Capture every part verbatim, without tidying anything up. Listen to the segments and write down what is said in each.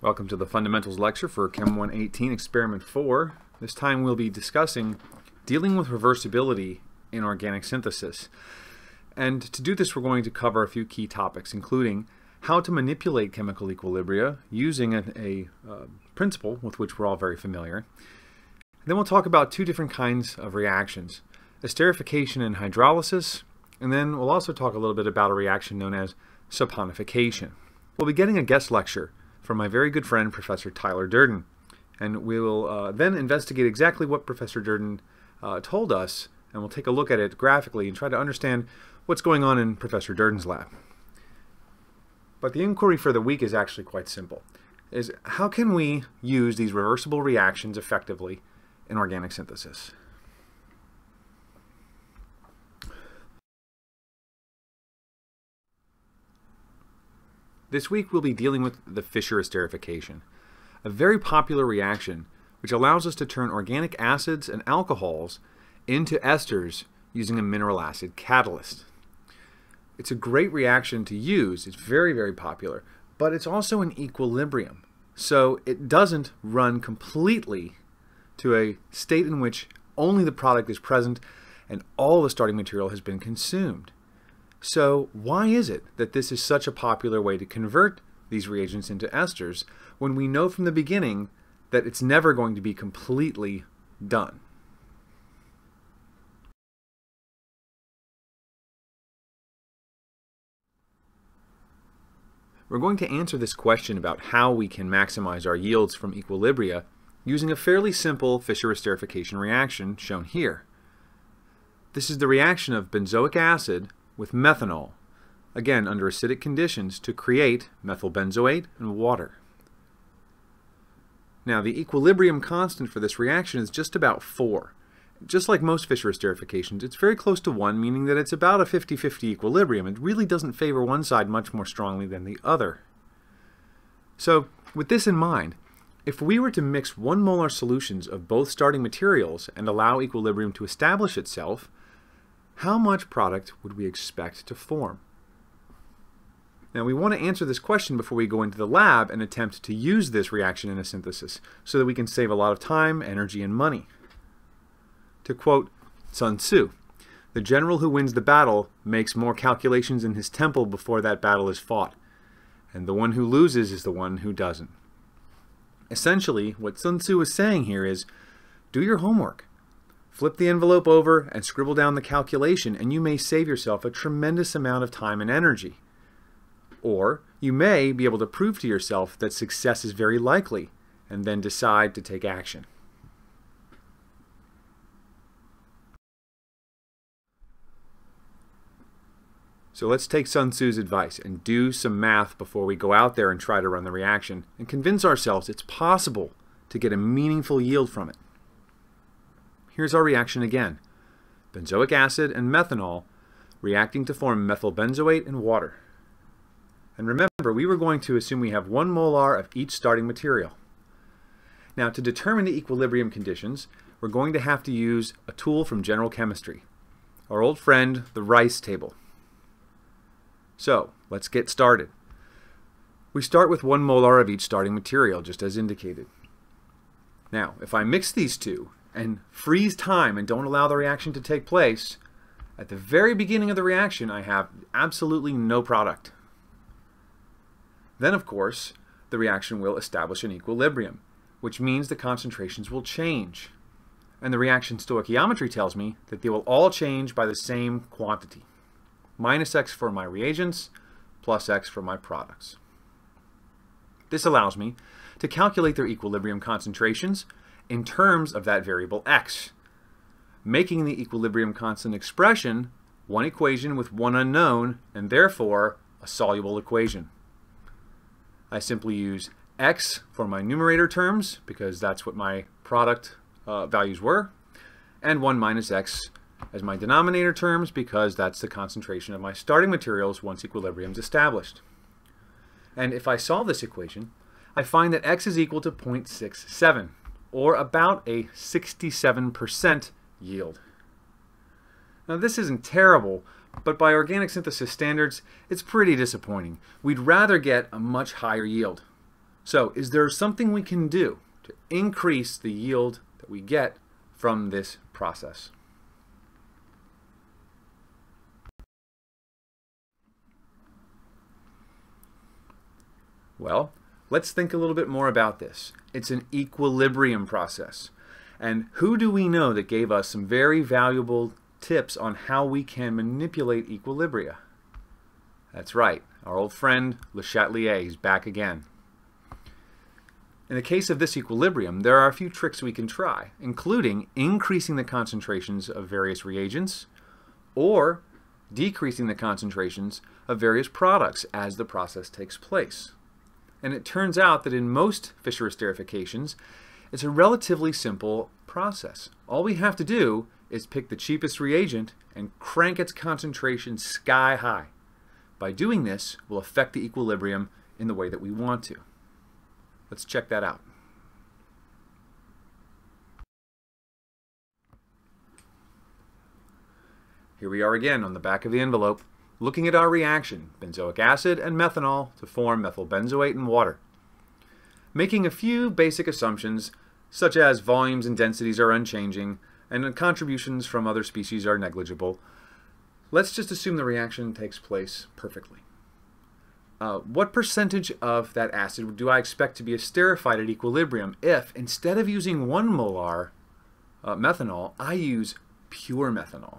Welcome to the Fundamentals lecture for Chem one eighteen, Experiment four. This time we'll be discussing dealing with reversibility in organic synthesis. And to do this, we're going to cover a few key topics, including how to manipulate chemical equilibria using a, a uh, principle with which we're all very familiar. And then we'll talk about two different kinds of reactions, esterification and hydrolysis, and then we'll also talk a little bit about a reaction known as saponification. We'll be getting a guest lecture from my very good friend, Professor Tyler Durden. And we will uh, then investigate exactly what Professor Durden uh, told us, and we'll take a look at it graphically and try to understand what's going on in Professor Durden's lab. But the inquiry for the week is actually quite simple, is how can we use these reversible reactions effectively in organic synthesis? This week we'll be dealing with the Fischer esterification, a very popular reaction which allows us to turn organic acids and alcohols into esters using a mineral acid catalyst. It's a great reaction to use, it's very, very popular, but it's also an equilibrium. So it doesn't run completely to a state in which only the product is present and all the starting material has been consumed. So why is it that this is such a popular way to convert these reagents into esters when we know from the beginning that it's never going to be completely done? We're going to answer this question about how we can maximize our yields from equilibria using a fairly simple Fischer esterification reaction shown here. This is the reaction of benzoic acid with methanol, again under acidic conditions, to create methyl benzoate and water. Now the equilibrium constant for this reaction is just about four. Just like most Fischer esterifications, it's very close to one, meaning that it's about a fifty fifty equilibrium. It really doesn't favor one side much more strongly than the other. So with this in mind, if we were to mix one molar solutions of both starting materials and allow equilibrium to establish itself, how much product would we expect to form? Now we want to answer this question before we go into the lab and attempt to use this reaction in a synthesis so that we can save a lot of time, energy, and money. To quote Sun Tzu, "The general who wins the battle makes more calculations in his temple before that battle is fought, and the one who loses is the one who doesn't." Essentially, what Sun Tzu is saying here is, do your homework. Flip the envelope over and scribble down the calculation, and you may save yourself a tremendous amount of time and energy. Or you may be able to prove to yourself that success is very likely, and then decide to take action. So let's take Sun Tzu's advice and do some math before we go out there and try to run the reaction and convince ourselves it's possible to get a meaningful yield from it. Here's our reaction again. Benzoic acid and methanol reacting to form methyl benzoate and water. And remember, we were going to assume we have one molar of each starting material. Now, to determine the equilibrium conditions, we're going to have to use a tool from general chemistry, our old friend, the Rice table. So, let's get started. We start with one molar of each starting material, just as indicated. Now, if I mix these two and freeze time and don't allow the reaction to take place, at the very beginning of the reaction I have absolutely no product. Then, of course, the reaction will establish an equilibrium, which means the concentrations will change. And the reaction stoichiometry tells me that they will all change by the same quantity. Minus X for my reagents, plus X for my products. This allows me to calculate their equilibrium concentrations in terms of that variable X, making the equilibrium constant expression one equation with one unknown, and therefore a soluble equation. I simply use X for my numerator terms, because that's what my product uh, values were, and one minus X as my denominator terms, because that's the concentration of my starting materials once equilibrium is established. And if I solve this equation, I find that X is equal to zero point six seven, or about a sixty-seven percent yield. Now this isn't terrible, but by organic synthesis standards, it's pretty disappointing. We'd rather get a much higher yield. So, is there something we can do to increase the yield that we get from this process? Well, let's think a little bit more about this. It's an equilibrium process. And who do we know that gave us some very valuable tips on how we can manipulate equilibria? That's right, our old friend Le Chatelier. He's back again. In the case of this equilibrium, there are a few tricks we can try, including increasing the concentrations of various reagents or decreasing the concentrations of various products as the process takes place. And it turns out that in most Fischer esterifications, it's a relatively simple process. All we have to do is pick the cheapest reagent and crank its concentration sky high. By doing this, we'll affect the equilibrium in the way that we want to. Let's check that out. Here we are again on the back of the envelope, looking at our reaction, benzoic acid and methanol to form methyl benzoate and water. Making a few basic assumptions, such as volumes and densities are unchanging, and contributions from other species are negligible. Let's just assume the reaction takes place perfectly. Uh, what percentage of that acid do I expect to be esterified at equilibrium if, instead of using one molar uh, methanol, I use pure methanol?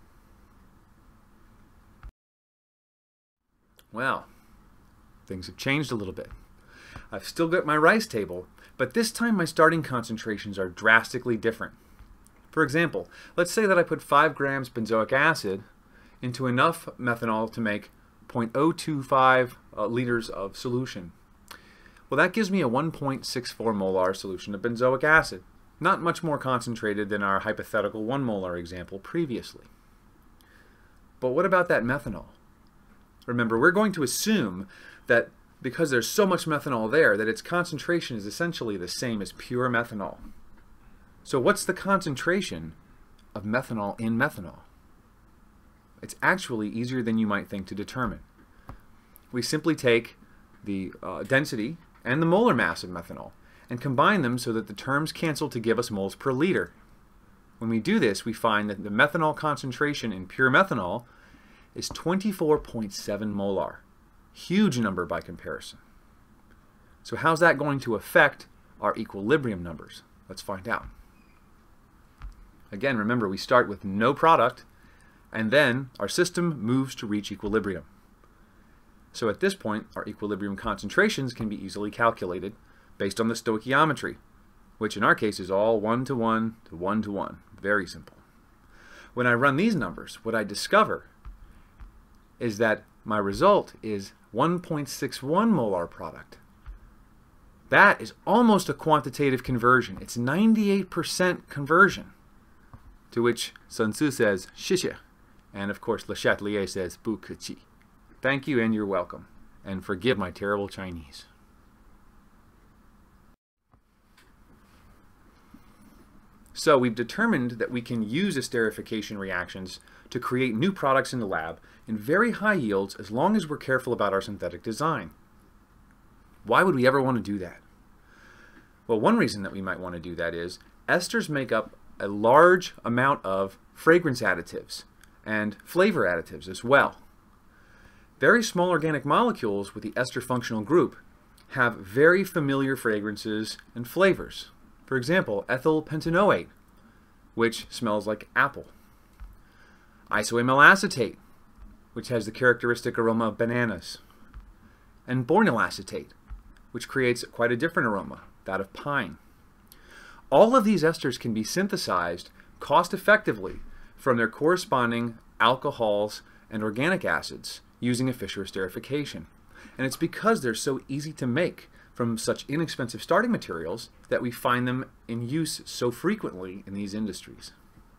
Well, things have changed a little bit. I've still got my rice table, but this time my starting concentrations are drastically different. For example, let's say that I put five grams benzoic acid into enough methanol to make zero point zero two five uh, liters of solution. Well, that gives me a one point six four molar solution of benzoic acid, not much more concentrated than our hypothetical one molar example previously. But what about that methanol? Remember, we're going to assume that because there's so much methanol there that its concentration is essentially the same as pure methanol. So what's the concentration of methanol in methanol? It's actually easier than you might think to determine. We simply take the uh, density and the molar mass of methanol and combine them so that the terms cancel to give us moles per liter. When we do this, we find that the methanol concentration in pure methanol is twenty-four point seven molar. Huge number by comparison. So how's that going to affect our equilibrium numbers? Let's find out. Again, remember, we start with no product, and then our system moves to reach equilibrium. So at this point, our equilibrium concentrations can be easily calculated based on the stoichiometry, which in our case is all one to one to one to one. Very simple. When I run these numbers, what I discover is that my result is one point six one molar product. That is almost a quantitative conversion. It's ninety-eight percent conversion. To which Sun Tzu says, 谢谢. And of course, Le Chatelier says, 不客气. Thank you and you're welcome. And forgive my terrible Chinese. So we've determined that we can use esterification reactions to create new products in the lab in very high yields as long as we're careful about our synthetic design. Why would we ever want to do that? Well, one reason that we might want to do that is esters make up a large amount of fragrance additives and flavor additives as well. Very small organic molecules with the ester functional group have very familiar fragrances and flavors. For example, ethyl pentanoate, which smells like apple. Isoamyl acetate, which has the characteristic aroma of bananas. And bornyl acetate, which creates quite a different aroma, that of pine. All of these esters can be synthesized cost effectively from their corresponding alcohols and organic acids using a Fischer esterification. And it's because they're so easy to make from such inexpensive starting materials that we find them in use so frequently in these industries.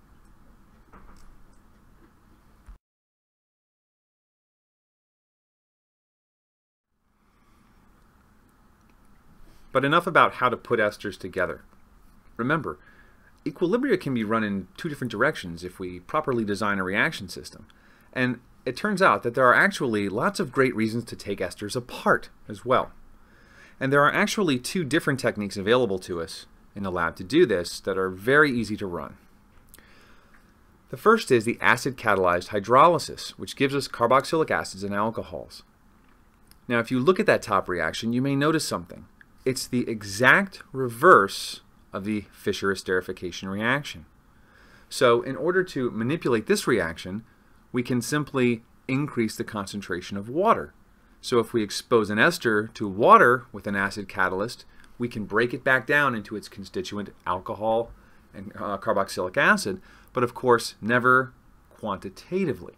But enough about how to put esters together. Remember, equilibria can be run in two different directions if we properly design a reaction system. And it turns out that there are actually lots of great reasons to take esters apart as well. And there are actually two different techniques available to us in the lab to do this that are very easy to run. The first is the acid-catalyzed hydrolysis, which gives us carboxylic acids and alcohols. Now, if you look at that top reaction, you may notice something. It's the exact reverse of the Fischer esterification reaction. So in order to manipulate this reaction, we can simply increase the concentration of water. So if we expose an ester to water with an acid catalyst, we can break it back down into its constituent alcohol and uh, carboxylic acid, but of course never quantitatively.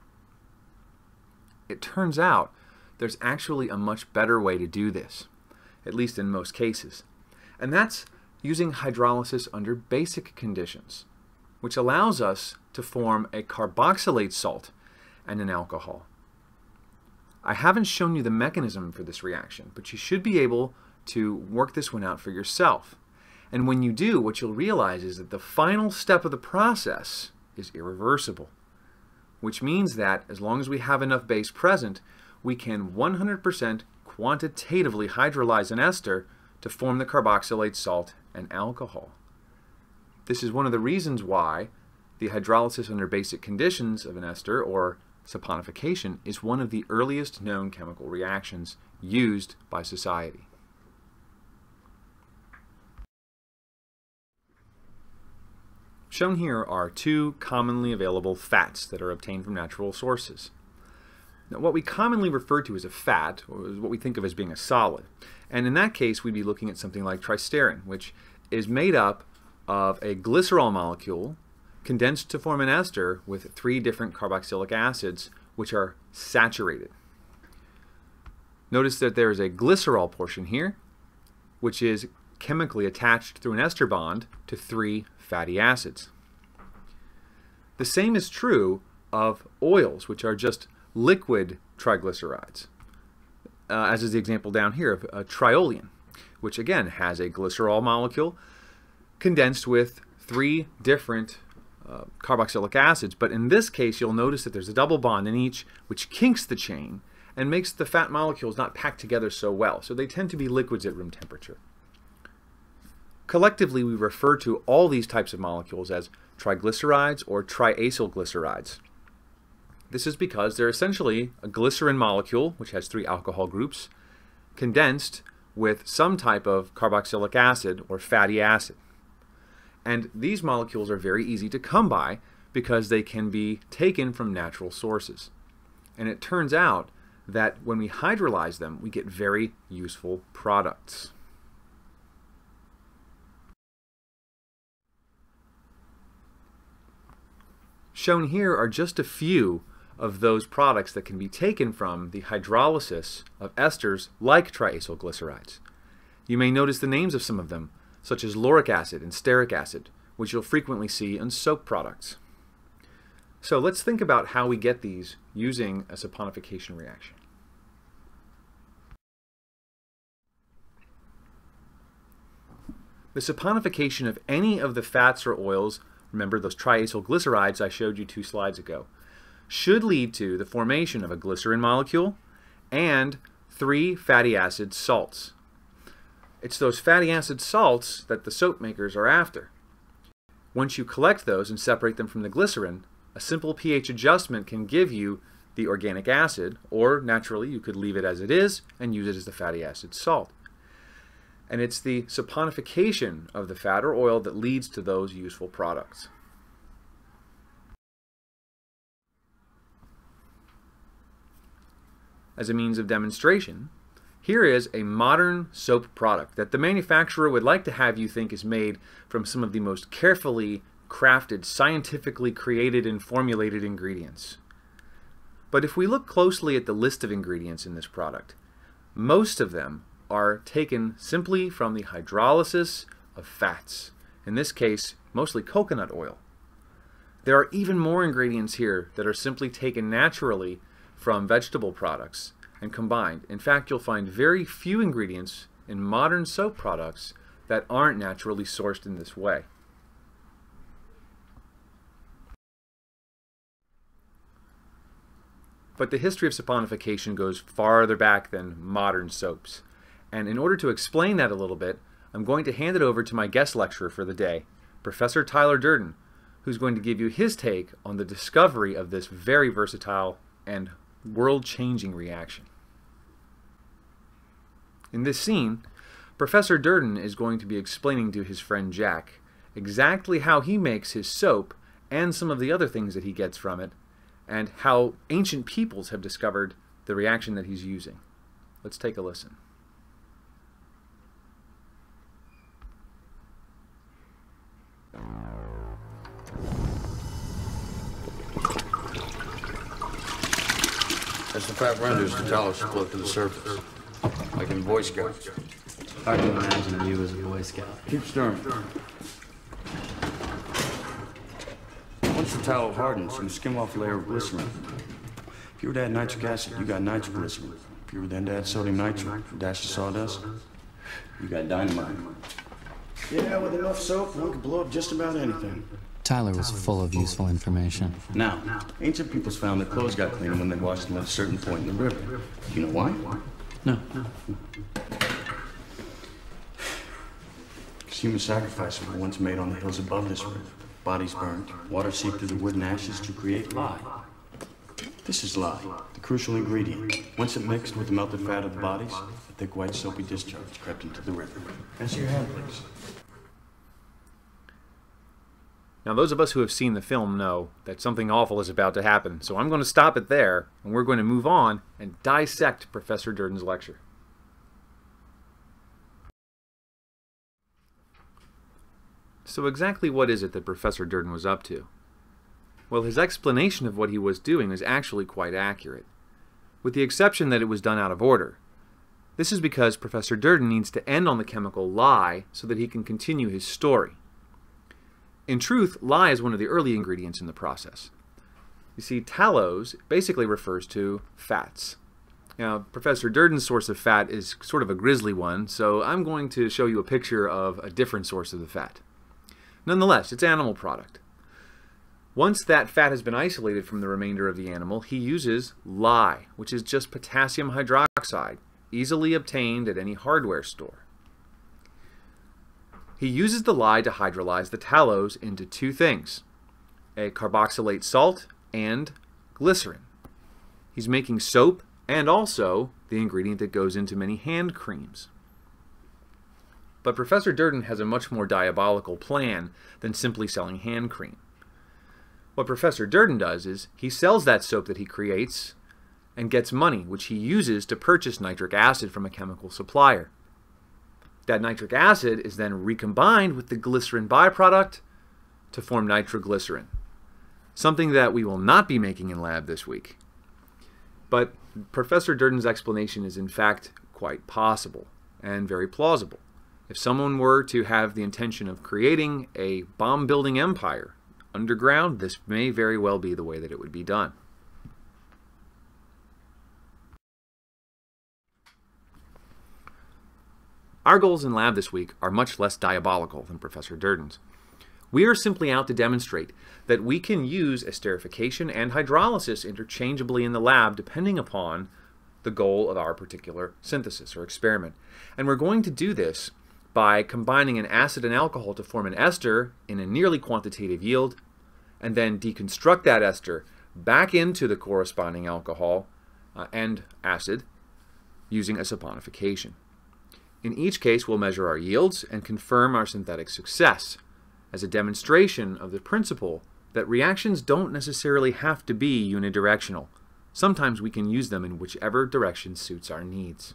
It turns out there's actually a much better way to do this, at least in most cases, and that's using hydrolysis under basic conditions, which allows us to form a carboxylate salt and an alcohol. I haven't shown you the mechanism for this reaction, but you should be able to work this one out for yourself. And when you do, what you'll realize is that the final step of the process is irreversible, which means that as long as we have enough base present, we can one hundred percent quantitatively hydrolyze an ester to form the carboxylate salt and alcohol. This is one of the reasons why the hydrolysis under basic conditions of an ester, or saponification, is one of the earliest known chemical reactions used by society. Shown here are two commonly available fats that are obtained from natural sources. Now, what we commonly refer to as a fat, or what we think of as being a solid, and in that case we'd be looking at something like tristerin, which is made up of a glycerol molecule condensed to form an ester with three different carboxylic acids which are saturated. Notice that there is a glycerol portion here, which is chemically attached through an ester bond to three fatty acids. The same is true of oils, which are just liquid triglycerides, uh, as is the example down here of uh, triolein, which again has a glycerol molecule condensed with three different uh, carboxylic acids. But in this case, you'll notice that there's a double bond in each, which kinks the chain and makes the fat molecules not packed together so well. So they tend to be liquids at room temperature. Collectively, we refer to all these types of molecules as triglycerides or triacylglycerides. This is because they're essentially a glycerin molecule, which has three alcohol groups, condensed with some type of carboxylic acid or fatty acid. And these molecules are very easy to come by because they can be taken from natural sources. And it turns out that when we hydrolyze them, we get very useful products. Shown here are just a few of those products that can be taken from the hydrolysis of esters like triacylglycerides. You may notice the names of some of them, such as lauric acid and stearic acid, which you'll frequently see in soap products. So let's think about how we get these using a saponification reaction. The saponification of any of the fats or oils, remember those triacylglycerides I showed you two slides ago, should lead to the formation of a glycerin molecule and three fatty acid salts. It's those fatty acid salts that the soap makers are after. Once you collect those and separate them from the glycerin, a simple pH adjustment can give you the organic acid, or naturally you could leave it as it is and use it as the fatty acid salt. And it's the saponification of the fat or oil that leads to those useful products. As a means of demonstration, here is a modern soap product that the manufacturer would like to have you think is made from some of the most carefully crafted, scientifically created and formulated ingredients. But if we look closely at the list of ingredients in this product, most of them are taken simply from the hydrolysis of fats, in this case mostly coconut oil. There are even more ingredients here that are simply taken naturally from vegetable products and combined. In fact, you'll find very few ingredients in modern soap products that aren't naturally sourced in this way. But the history of saponification goes farther back than modern soaps. And in order to explain that a little bit, I'm going to hand it over to my guest lecturer for the day, Professor Tyler Durden, who's going to give you his take on the discovery of this very versatile and world-changing reaction. In this scene, Professor Durden is going to be explaining to his friend Jack exactly how he makes his soap and some of the other things that he gets from it, and how ancient peoples have discovered the reaction that he's using. Let's take a listen. As the fat renders, the tallow should float to the surface, like in Boy Scouts. Hard to imagine you as a Boy Scout. Keep stirring. Once the tallow hardens, you skim off a layer of glycerin. If you were to add nitric acid, you got nitroglycerin. If you were then to add sodium nitrate, a dash of sawdust, you got dynamite. Yeah, with enough soap, one could blow up just about anything. Tyler was full of useful information. Now, ancient peoples found that clothes got cleaner when they washed them at a certain point in the river. Do you know why? No. Because human sacrifices were once made on the hills above this river. Bodies burned, water seeped through the wood and ashes to create lye. This is lye, the crucial ingredient. Once it mixed with the melted fat of the bodies, a thick white soapy discharge crept into the river. Answer your hand, please. Now, those of us who have seen the film know that something awful is about to happen, so I'm going to stop it there, and we're going to move on and dissect Professor Durden's lecture. So exactly what is it that Professor Durden was up to? Well, his explanation of what he was doing is actually quite accurate, with the exception that it was done out of order. This is because Professor Durden needs to end on the chemical lye so that he can continue his story. In truth, lye is one of the early ingredients in the process. You see, tallows basically refers to fats. Now, Professor Durden's source of fat is sort of a grisly one, so I'm going to show you a picture of a different source of the fat. Nonetheless, it's animal product. Once that fat has been isolated from the remainder of the animal, he uses lye, which is just potassium hydroxide, easily obtained at any hardware store. He uses the lye to hydrolyze the tallows into two things, a carboxylate salt and glycerin. He's making soap and also the ingredient that goes into many hand creams. But Professor Durden has a much more diabolical plan than simply selling hand cream. What Professor Durden does is he sells that soap that he creates and gets money, which he uses to purchase nitric acid from a chemical supplier. That nitric acid is then recombined with the glycerin byproduct to form nitroglycerin, something that we will not be making in lab this week. But Professor Durden's explanation is in fact quite possible and very plausible. If someone were to have the intention of creating a bomb-building empire underground, this may very well be the way that it would be done. Our goals in lab this week are much less diabolical than Professor Durden's. We are simply out to demonstrate that we can use esterification and hydrolysis interchangeably in the lab depending upon the goal of our particular synthesis or experiment. And we're going to do this by combining an acid and alcohol to form an ester in a nearly quantitative yield, and then deconstruct that ester back into the corresponding alcohol uh, and acid using a saponification. In each case, we'll measure our yields and confirm our synthetic success as a demonstration of the principle that reactions don't necessarily have to be unidirectional. Sometimes we can use them in whichever direction suits our needs.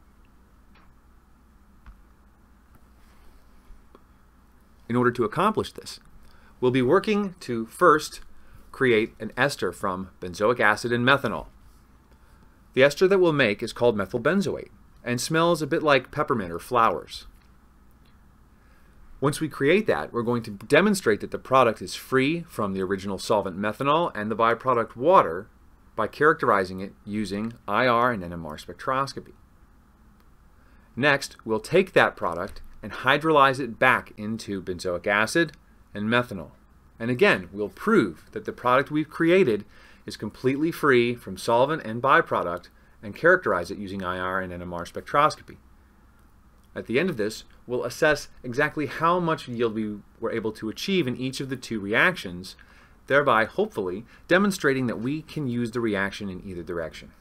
In order to accomplish this, we'll be working to first create an ester from benzoic acid and methanol. The ester that we'll make is called methylbenzoate and smells a bit like peppermint or flowers. Once we create that, we're going to demonstrate that the product is free from the original solvent methanol and the byproduct water by characterizing it using I R and N M R spectroscopy. Next, we'll take that product and hydrolyze it back into benzoic acid and methanol. And again, we'll prove that the product we've created is completely free from solvent and byproduct and characterize it using I R and N M R spectroscopy. At the end of this, we'll assess exactly how much yield we were able to achieve in each of the two reactions, thereby, hopefully, demonstrating that we can use the reaction in either direction.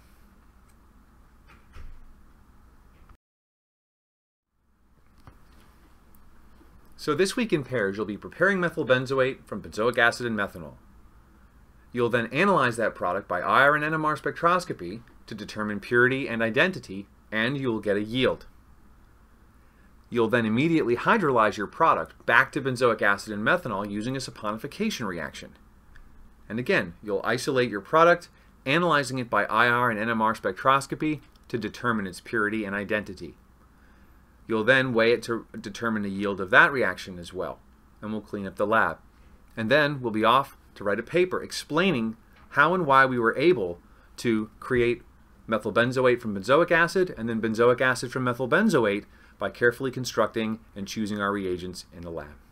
So this week in pairs, you'll be preparing methyl benzoate from benzoic acid and methanol. You'll then analyze that product by I R and N M R spectroscopy to determine purity and identity, and you'll get a yield. You'll then immediately hydrolyze your product back to benzoic acid and methanol using a saponification reaction. And again, you'll isolate your product, analyzing it by I R and N M R spectroscopy to determine its purity and identity. You'll then weigh it to determine the yield of that reaction as well, and we'll clean up the lab. And then we'll be off to write a paper explaining how and why we were able to create methyl benzoate from benzoic acid and then benzoic acid from methyl benzoate by carefully constructing and choosing our reagents in the lab.